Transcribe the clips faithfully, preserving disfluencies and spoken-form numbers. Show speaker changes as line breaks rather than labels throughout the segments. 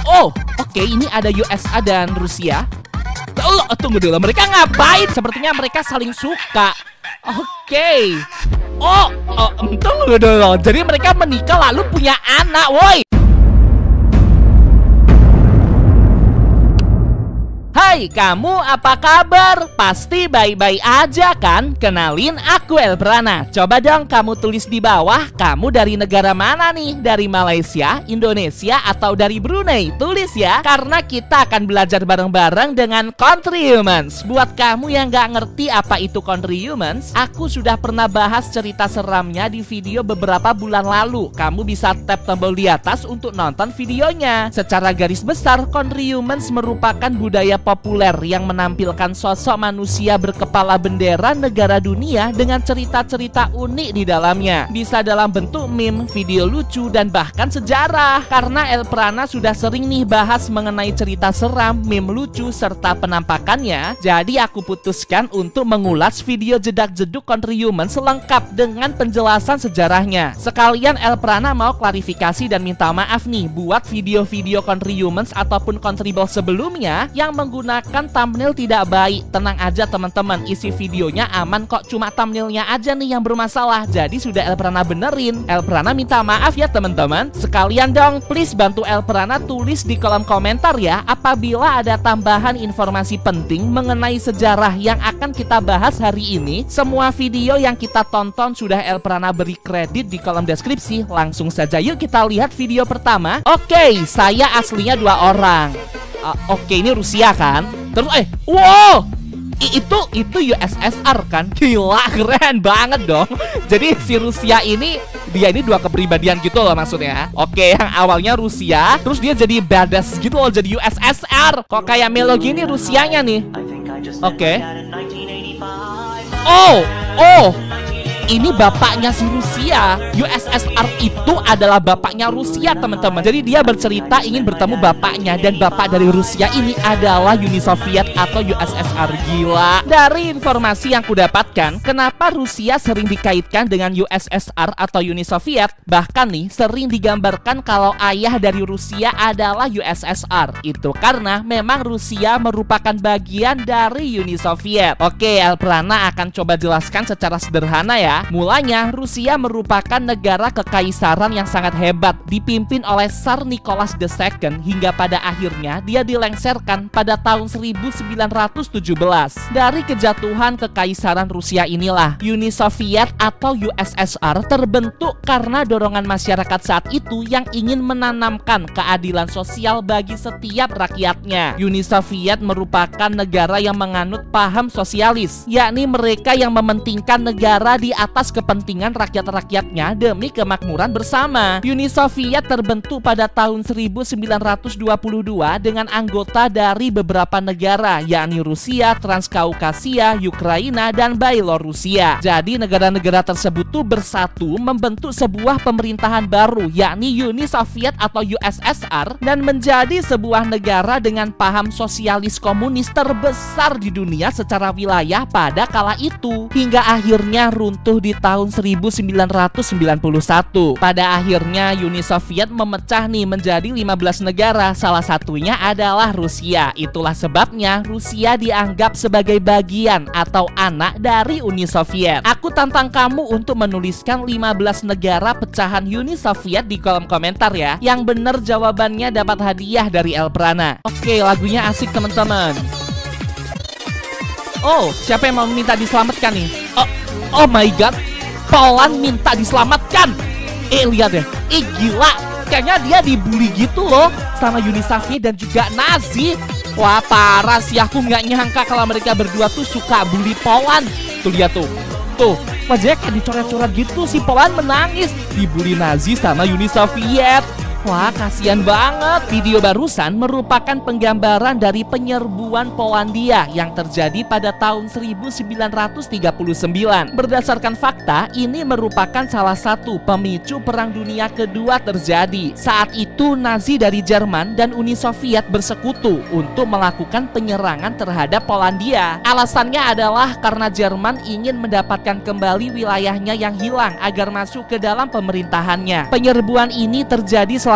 Oh, oke, ini ada U S A dan Rusia. Oh, tunggu dulu, mereka ngapain? Sepertinya mereka saling suka. Oke. Oh, oh, tunggu dulu. Jadi mereka menikah lalu punya anak, woi. Hai, kamu apa kabar? Pasti baik-baik aja kan? Kenalin, aku Elprana. Coba dong kamu tulis di bawah, kamu dari negara mana nih? Dari Malaysia, Indonesia, atau dari Brunei? Tulis ya, karena kita akan belajar bareng-bareng dengan Country Humans. Buat kamu yang gak ngerti apa itu Country Humans, aku sudah pernah bahas cerita seramnya di video beberapa bulan lalu. Kamu bisa tap tombol di atas untuk nonton videonya. Secara garis besar, Country Humans merupakan budaya populer yang menampilkan sosok manusia berkepala bendera negara dunia dengan cerita-cerita unik di dalamnya. Bisa dalam bentuk meme, video lucu, dan bahkan sejarah. Karena Elprana sudah sering nih bahas mengenai cerita seram, meme lucu, serta penampakannya, jadi aku putuskan untuk mengulas video jedak-jeduk Country Humans selengkap dengan penjelasan sejarahnya. Sekalian Elprana mau klarifikasi dan minta maaf nih buat video-video Country Humans ataupun Contribal sebelumnya yang menggunakan Gunakan thumbnail tidak baik. Tenang aja teman-teman, isi videonya aman kok, cuma thumbnailnya aja nih yang bermasalah. Jadi sudah Elprana benerin. Elprana minta maaf ya teman-teman. Sekalian dong, please bantu Elprana tulis di kolom komentar ya apabila ada tambahan informasi penting mengenai sejarah yang akan kita bahas hari ini. Semua video yang kita tonton sudah Elprana beri kredit di kolom deskripsi. Langsung saja yuk kita lihat video pertama. Oke, saya aslinya dua orang. Uh, Oke, okay, ini Rusia kan? Terus eh, wow, I, itu itu U S S R kan? Gila, keren banget dong. Jadi si Rusia ini dia ini dua kepribadian gitu loh maksudnya. Oke, okay, yang awalnya Rusia, terus dia jadi badass gitu loh, jadi U S S R. Kok kayak Melo gini Rusianya nih? Oke. Okay. Oh, oh. Ini bapaknya si Rusia. U S S R itu adalah bapaknya Rusia teman-teman. Jadi dia bercerita ingin bertemu bapaknya, dan bapak dari Rusia ini adalah Uni Soviet atau U S S R. Gila. Dari informasi yang kudapatkan, kenapa Rusia sering dikaitkan dengan U S S R atau Uni Soviet? Bahkan nih sering digambarkan kalau ayah dari Rusia adalah U S S R. Itu karena memang Rusia merupakan bagian dari Uni Soviet. Oke, Elprana akan coba jelaskan secara sederhana ya. Mulanya, Rusia merupakan negara kekaisaran yang sangat hebat, dipimpin oleh Tsar Nicholas the Second, hingga pada akhirnya dia dilengsarkan pada tahun seribu sembilan ratus tujuh belas. Dari kejatuhan kekaisaran Rusia inilah, Uni Soviet atau U S S R terbentuk karena dorongan masyarakat saat itu yang ingin menanamkan keadilan sosial bagi setiap rakyatnya. Uni Soviet merupakan negara yang menganut paham sosialis, yakni mereka yang mementingkan negara di atas kepentingan rakyat-rakyatnya demi kemakmuran bersama. Uni Soviet terbentuk pada tahun seribu sembilan ratus dua puluh dua dengan anggota dari beberapa negara, yakni Rusia, Transkaukasia, Ukraina, dan Byelorusia. Jadi negara-negara tersebut tuh bersatu membentuk sebuah pemerintahan baru, yakni Uni Soviet atau U S S R, dan menjadi sebuah negara dengan paham sosialis komunis terbesar di dunia secara wilayah pada kala itu, hingga akhirnya runtuh di tahun seribu sembilan ratus sembilan puluh satu. Pada akhirnya Uni Soviet memecah nih menjadi lima belas negara, salah satunya adalah Rusia. Itulah sebabnya Rusia dianggap sebagai bagian atau anak dari Uni Soviet. Aku tantang kamu untuk menuliskan lima belas negara pecahan Uni Soviet di kolom komentar ya. Yang bener jawabannya dapat hadiah dari Elprana. Oke, lagunya asik teman-teman. Oh, siapa yang mau minta diselamatkan nih? Oh, oh my god, Poland minta diselamatkan. Eh, lihat ya. Eh, gila. Kayaknya dia dibully gitu loh sama Uni Soviet dan juga Nazi. Wah, parah sih. Aku nggak nyangka kalau mereka berdua tuh suka bully Poland. Tuh, lihat tuh. Tuh, wajahnya kayak dicoret-coret gitu. Si Poland menangis. Dibully Nazi sama Uni Soviet. Wah, kasihan banget. Video barusan merupakan penggambaran dari penyerbuan Polandia yang terjadi pada tahun seribu sembilan ratus tiga puluh sembilan. Berdasarkan fakta, ini merupakan salah satu pemicu Perang Dunia Kedua terjadi. Saat itu Nazi dari Jerman dan Uni Soviet bersekutu untuk melakukan penyerangan terhadap Polandia. Alasannya adalah karena Jerman ingin mendapatkan kembali wilayahnya yang hilang agar masuk ke dalam pemerintahannya. Penyerbuan ini terjadi selama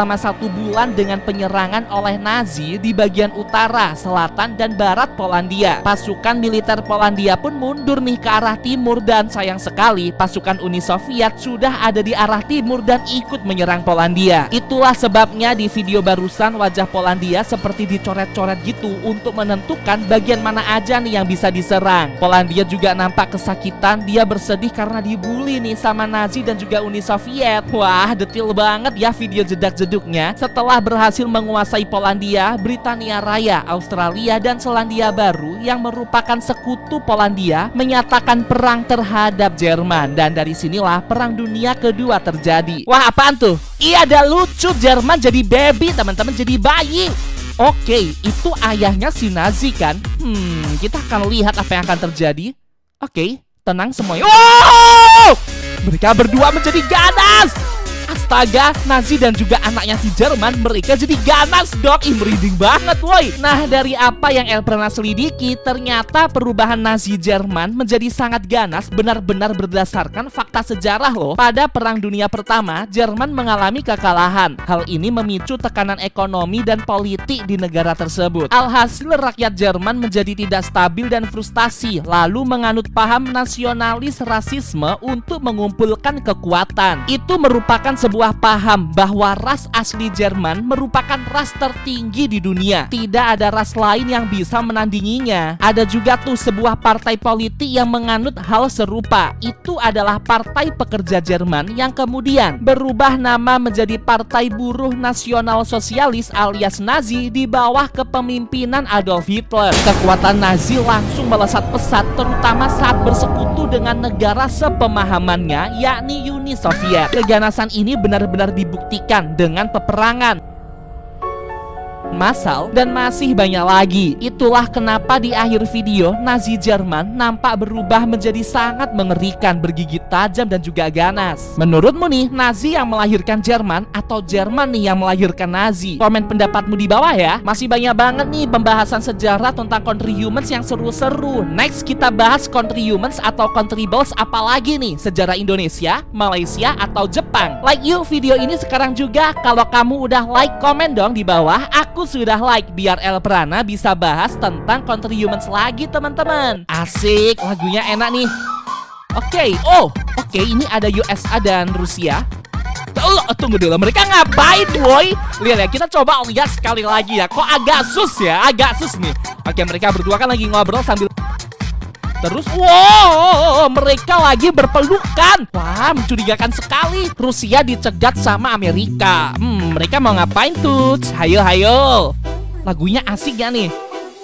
selama satu bulan dengan penyerangan oleh Nazi di bagian utara, selatan, dan barat Polandia. Pasukan militer Polandia pun mundur nih ke arah timur, dan sayang sekali pasukan Uni Soviet sudah ada di arah timur dan ikut menyerang Polandia. Itulah sebabnya di video barusan wajah Polandia seperti dicoret-coret gitu untuk menentukan bagian mana aja nih yang bisa diserang. Polandia juga nampak kesakitan, dia bersedih karena dibully nih sama Nazi dan juga Uni Soviet. Wah, detail banget ya video jedak-jeduknya. Setelah berhasil menguasai Polandia, Britania Raya, Australia, dan Selandia Baru yang merupakan sekutu Polandia menyatakan perang terhadap Jerman, dan dari sinilah Perang Dunia Kedua terjadi. Wah, apaan tuh? Iya, ada lucu, Jerman jadi baby, teman-teman, jadi bayi. Oke, itu ayahnya si Nazi kan? Hmm, kita akan lihat apa yang akan terjadi. Oke, tenang semuanya. Wow! Mereka berdua menjadi ganas. Astaga, Nazi dan juga anaknya si Jerman, mereka jadi ganas dong. Ih, merinding banget woi. Nah, dari apa yang El pernah selidiki, ternyata perubahan Nazi Jerman menjadi sangat ganas benar-benar berdasarkan fakta sejarah loh. Pada Perang Dunia Pertama, Jerman mengalami kekalahan. Hal ini memicu tekanan ekonomi dan politik di negara tersebut. Alhasil rakyat Jerman menjadi tidak stabil dan frustasi, lalu menganut paham nasionalis rasisme untuk mengumpulkan kekuatan. Itu merupakan sebuah paham bahwa ras asli Jerman merupakan ras tertinggi di dunia. Tidak ada ras lain yang bisa menandinginya. Ada juga tuh sebuah partai politik yang menganut hal serupa. Itu adalah Partai Pekerja Jerman yang kemudian berubah nama menjadi Partai Buruh Nasional Sosialis alias Nazi di bawah kepemimpinan Adolf Hitler. Kekuatan Nazi langsung melesat pesat, terutama saat bersekutu dengan negara sepemahamannya, yakni Uni Soviet. Keganasan ini benar-benar dibuktikan dengan peperangan massal dan masih banyak lagi. Itulah kenapa di akhir video Nazi Jerman nampak berubah menjadi sangat mengerikan, bergigit tajam dan juga ganas. Menurutmu nih, Nazi yang melahirkan Jerman atau Jerman nih yang melahirkan Nazi? Komen pendapatmu di bawah ya. Masih banyak banget nih pembahasan sejarah tentang country humans yang seru-seru. Next kita bahas country humans atau country balls apalagi nih? Sejarah Indonesia, Malaysia, atau Jepang? Like yuk video ini sekarang juga. Kalau kamu udah like, komen dong di bawah. Aku sudah like biar El Prana bisa bahas tentang country humans lagi teman-teman. Asik, lagunya enak nih. Oke, okay. oh oke okay, ini ada U S A dan Rusia. Oh, tunggu dulu, mereka ngapain woi? Lihat ya, kita coba lihat sekali lagi ya. Kok agak sus ya, agak sus nih. Oke, okay, mereka berdua kan lagi ngobrol sambil terus, wow, mereka lagi berpelukan. Wah, mencurigakan sekali. Rusia dicegat sama Amerika. Hmm, mereka mau ngapain tuh? Hayo, hayo. Lagunya asik ya nih.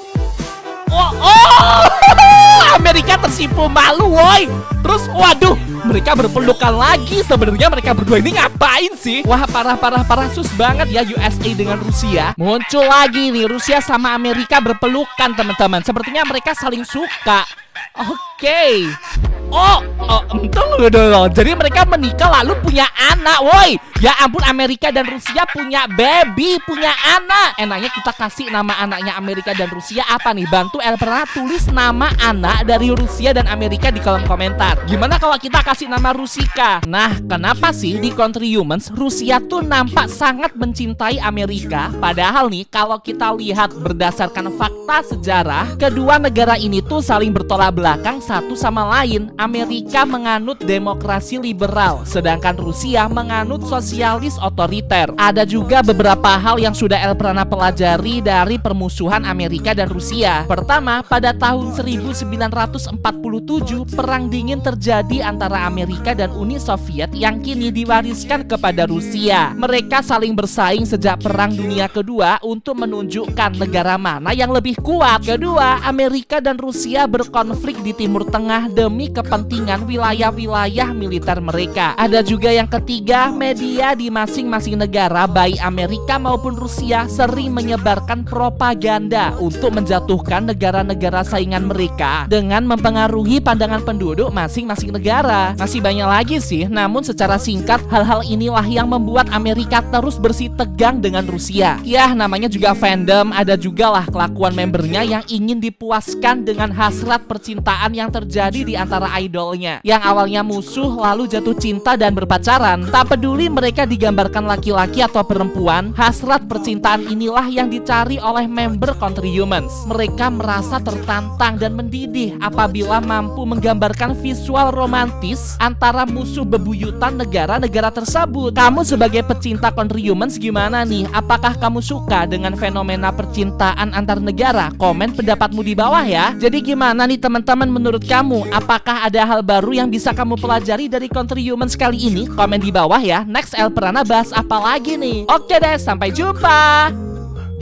Oh, oh, Amerika tersipu malu, woi. Terus, waduh, mereka berpelukan lagi. Sebenarnya mereka berdua ini ngapain sih? Wah, parah, parah, parah, sus banget ya U S A dengan Rusia. Muncul lagi nih, Rusia sama Amerika berpelukan, teman-teman. Sepertinya mereka saling suka. Oke, okay. oh, oh, tunggu dulu. Jadi mereka menikah lalu punya anak, woi. Ya ampun, Amerika dan Rusia punya baby, punya anak. Enaknya kita kasih nama anaknya Amerika dan Rusia apa nih? Bantu El pernah tulis nama anak dari Rusia dan Amerika di kolom komentar. Gimana kalau kita kasih nama Rusika? Nah, kenapa sih di Country Humans Rusia tuh nampak sangat mencintai Amerika? Padahal nih, kalau kita lihat berdasarkan fakta sejarah, kedua negara ini tuh saling bertolak belakang satu sama lain. Amerika menganut demokrasi liberal, sedangkan Rusia menganut sosialis otoriter. Ada juga beberapa hal yang sudah El pernah pelajari dari permusuhan Amerika dan Rusia. Pertama, pada tahun seribu sembilan ratus empat puluh tujuh, perang dingin terjadi antara Amerika dan Uni Soviet yang kini diwariskan kepada Rusia. Mereka saling bersaing sejak Perang Dunia Kedua untuk menunjukkan negara mana yang lebih kuat. Kedua, Amerika dan Rusia berkonflik di Timur Tengah demi kepentingan wilayah-wilayah militer mereka. Ada juga yang ketiga, media di masing-masing negara baik Amerika maupun Rusia sering menyebarkan propaganda untuk menjatuhkan negara-negara saingan mereka dengan mempengaruhi pandangan penduduk masing-masing negara. Masih banyak lagi sih, namun secara singkat hal-hal inilah yang membuat Amerika terus bersih tegang dengan Rusia. Ya, namanya juga fandom, ada juga lah kelakuan membernya yang ingin dipuaskan dengan hasrat percintaan yang terjadi di antara idolnya, yang awalnya musuh lalu jatuh cinta dan berpacaran. Tak peduli mereka digambarkan laki-laki atau perempuan, hasrat percintaan inilah yang dicari oleh member Country Humans. Mereka merasa tertantang dan mendidih apabila mampu menggambarkan visual romantis antara musuh bebuyutan negara-negara tersebut. Kamu sebagai pecinta Country Humans gimana nih? Apakah kamu suka dengan fenomena percintaan antar negara? Komen pendapatmu di bawah ya. Jadi gimana nih teman-teman menurut kamu? Apakah ada hal baru yang bisa kamu pelajari dari Country Humans kali ini? Komen di bawah ya. Next El Prana bahas apa lagi nih? Oke deh, sampai jumpa.